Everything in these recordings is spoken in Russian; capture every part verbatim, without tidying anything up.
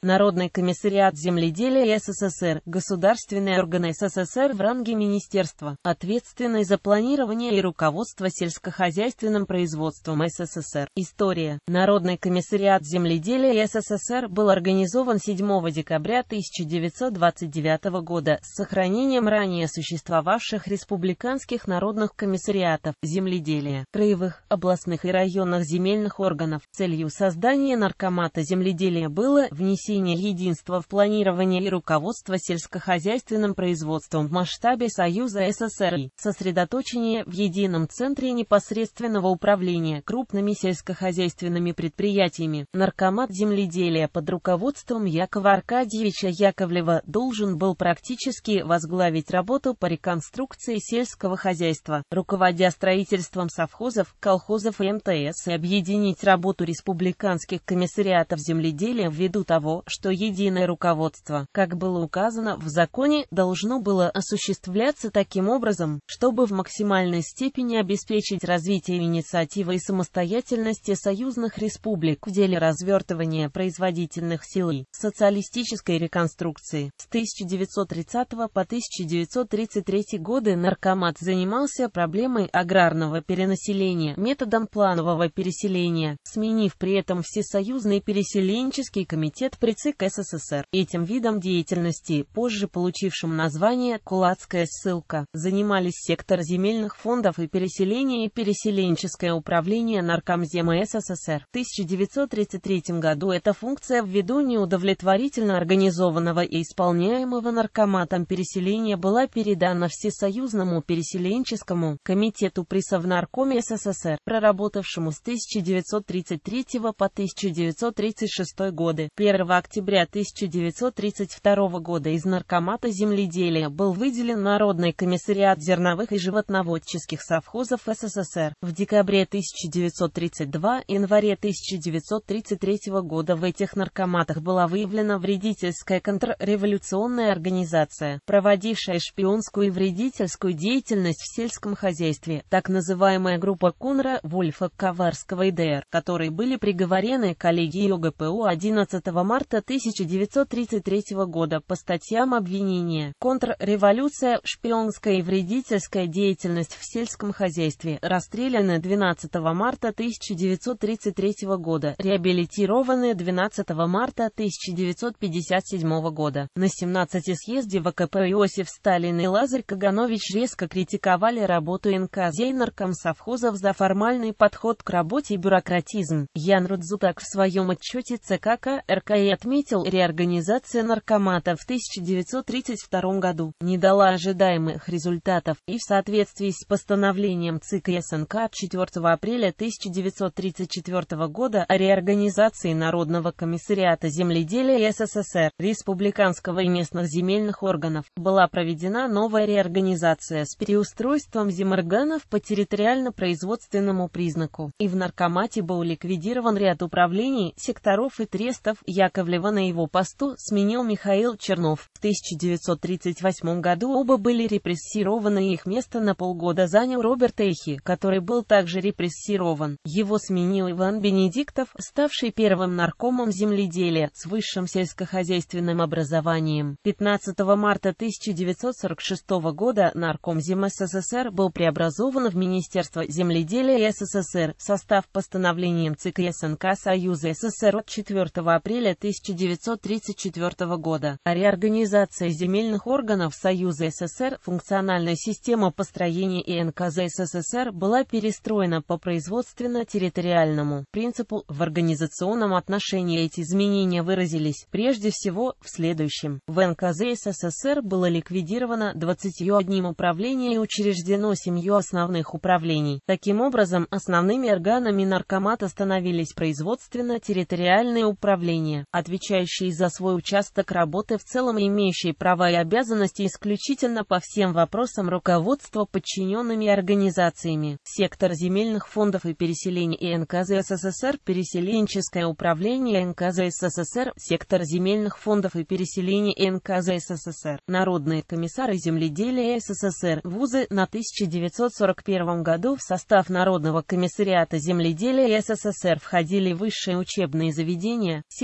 Народный комиссариат земледелия СССР – государственный орган СССР в ранге министерства, ответственный за планирование и руководство сельскохозяйственным производством СССР. История. Народный комиссариат земледелия СССР был организован седьмого декабря тысяча девятьсот двадцать девятого года с сохранением ранее существовавших республиканских народных комиссариатов земледелия, краевых, областных и районных земельных органов. Целью создания наркомата земледелия было внесение единства в планирование и руководство сельскохозяйственным производством в масштабе Союза СССР и сосредоточение в едином центре непосредственного управления крупными сельскохозяйственными предприятиями. Наркомат земледелия под руководством Якова Аркадьевича Яковлева должен был практически возглавить работу по реконструкции сельского хозяйства, руководя строительством совхозов, колхозов и МТС, и объединить работу республиканских комиссариатов земледелия ввиду того, что единое руководство, как было указано в законе, должно было осуществляться таким образом, чтобы в максимальной степени обеспечить развитие инициативы и самостоятельности союзных республик в деле развертывания производительных сил и социалистической реконструкции. С тысяча девятьсот тридцатого по тысяча девятьсот тридцать третий годы наркомат занимался проблемой аграрного перенаселения методом планового переселения, сменив при этом Всесоюзный переселенческий комитет при ЦИК СССР. Этим видом деятельности, позже получившим название «Кулацкая ссылка», занимались сектор земельных фондов и переселение и переселенческое управление Наркомзема СССР. В тысяча девятьсот тридцать третьем году эта функция ввиду неудовлетворительно организованного и исполняемого наркоматом переселения была передана Всесоюзному переселенческому комитету при Совнаркоме СССР, проработавшему с тысяча девятьсот тридцать третьего по тысяча девятьсот тридцать шестой годы. первого октября тысяча девятьсот тридцать второго года из Наркомата земледелия был выделен Народный комиссариат зерновых и животноводческих совхозов СССР. В декабре тысяча девятьсот тридцать второго – январе тысяча девятьсот тридцать третьего года в этих наркоматах была выявлена вредительская контрреволюционная организация, проводившая шпионскую и вредительскую деятельность в сельском хозяйстве, так называемая группа Конра, Вольфа, Коварского и ДР, которые были приговорены коллегией ОГПУ одиннадцатого марта тысяча девятьсот тридцать третьего года по статьям обвинения: контрреволюция, шпионская и вредительская деятельность в сельском хозяйстве, расстреляны двенадцатого марта тысяча девятьсот тридцать третьего года, реабилитированы двенадцатого марта тысяча девятьсот пятьдесят седьмого года. На семнадцатом съезде ВКП Иосиф Сталин и Лазарь Каганович резко критиковали работу эн ка зэ и наркомсовхозов за формальный подход к работе и бюрократизм. Ян Рудзутак в своем отчете ЦК ка эр ка и отметил: реорганизация наркомата в тысяча девятьсот тридцать втором году не дала ожидаемых результатов, и в соответствии с постановлением ЦИК и эс эн ка от четвёртого апреля тысяча девятьсот тридцать четвёртого года о реорганизации Народного комиссариата земледелия СССР, республиканского и местных земельных органов, была проведена новая реорганизация с переустройством земорганов по территориально-производственному признаку, и в наркомате был ликвидирован ряд управлений, секторов и трестов. Яковлева на его посту сменил Михаил Чернов. В тысяча девятьсот тридцать восьмом году оба были репрессированы, и их место на полгода занял Роберт Эхи, который был также репрессирован. Его сменил Иван Бенедиктов, ставший первым наркомом земледелия с высшим сельскохозяйственным образованием. пятнадцатого марта тысяча девятьсот сорок шестого года Наркомзем СССР был преобразован в Министерство земледелия СССР, состав постановлением ЦИК и эс эн ка Союза СССР от четвёртого апреля тысяча девятьсот тридцать четвёртого года. О реорганизации земельных органов Союза СССР. Функциональная система построения и эн ка зэ СССР была перестроена по производственно-территориальному принципу. В организационном отношении эти изменения выразились прежде всего в следующем: в эн ка зэ СССР было ликвидировано двадцатью одним управление и учреждено семью основных управлений. Таким образом, основными органами наркомата становились производственно-территориальные управления, отвечающие за свой участок работы в целом и имеющие права и обязанности исключительно по всем вопросам руководства подчиненными организациями. Сектор земельных фондов и переселений и эн ка зэ СССР, переселенческое управление эн ка зэ СССР, сектор земельных фондов и переселений эн ка зэ СССР, народные комиссары земледелия СССР, вузы. На тысяча девятьсот сорок первом году в состав Народного комиссариата земледелия СССР входили высшие учебные заведения, сельскохозяйственные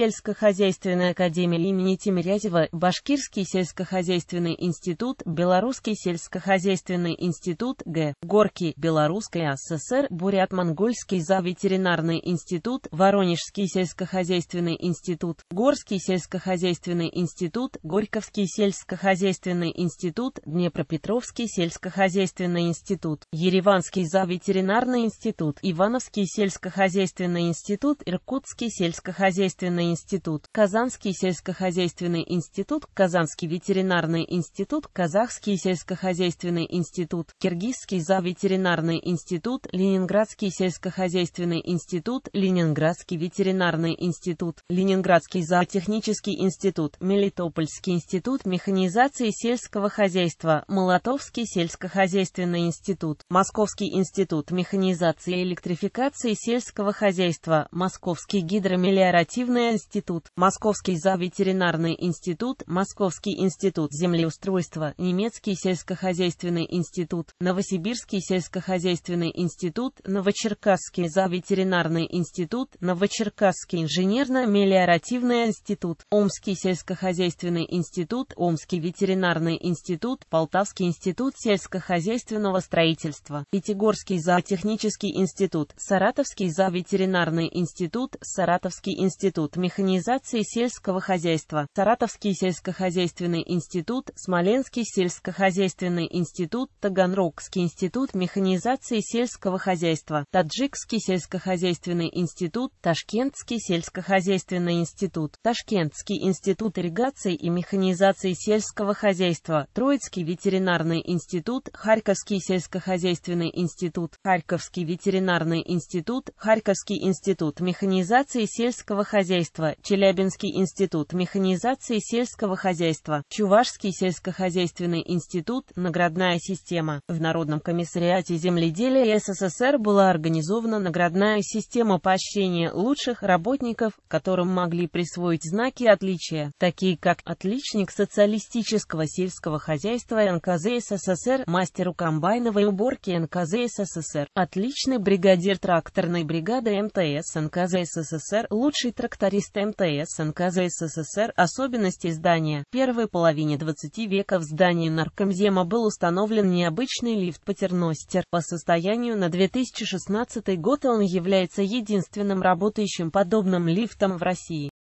сельскохозяйственная академия имени Тимирязева, Башкирский сельскохозяйственный институт, Белорусский сельскохозяйственный институт, Г. Горки, Белорусская ССР, Бурят-Монгольский зооветеринарный институт, Воронежский сельскохозяйственный институт, Горский сельскохозяйственный институт, Горьковский сельскохозяйственный институт, Днепропетровский сельскохозяйственный институт, Ереванский зооветеринарный институт, Ивановский сельскохозяйственный институт, Иркутский сельскохозяйственный институт, Казанский сельскохозяйственный институт, Казанский ветеринарный институт, Казахский сельскохозяйственный институт, Киргизский зооветеринарный институт, Ленинградский сельскохозяйственный институт, Ленинградский ветеринарный институт, Ленинградский зоотехнический институт, Мелитопольский институт механизации сельского хозяйства, Молотовский сельскохозяйственный институт, Московский институт механизации и электрификации сельского хозяйства, Московский гидромелиоративный институт, Московский зооветеринарный институт, Московский институт землеустройства, Немецкий сельскохозяйственный институт, Новосибирский сельскохозяйственный институт, Новочеркасский зооветеринарный институт, Новочеркасский инженерно-мелиоративный институт, Омский сельскохозяйственный институт, Омский ветеринарный институт, Полтавский институт сельскохозяйственного строительства, Пятигорский зоотехнический институт, Саратовский зооветеринарный институт, Саратовский институт механизации сельского хозяйства, Саратовский сельскохозяйственный институт, Смоленский сельскохозяйственный институт, Таганрогский институт механизации сельского хозяйства, Таджикский сельскохозяйственный институт, Ташкентский сельскохозяйственный институт, Ташкентский институт ирригации и механизации сельского хозяйства, Троицкий ветеринарный институт, Харьковский сельскохозяйственный институт, Харьковский ветеринарный институт, Харьковский институт механизации сельского хозяйства, Челябинский институт механизации сельского хозяйства, Чувашский сельскохозяйственный институт, наградная система. В Народном комиссариате земледелия СССР была организована наградная система поощрения лучших работников, которым могли присвоить знаки отличия, такие как «Отличник социалистического сельского хозяйства эн ка зэ СССР», «Мастеру комбайновой уборки эн ка зэ СССР», «Отличный бригадир тракторной бригады эм тэ эс эн ка зэ СССР», «Лучший тракторист эм тэ эс эн ка зэ СССР». Особенности здания. В первой половине двадцатого века в здании Наркомзема был установлен необычный лифт «Патерностер». По состоянию на две тысячи шестнадцатый год он является единственным работающим подобным лифтом в России.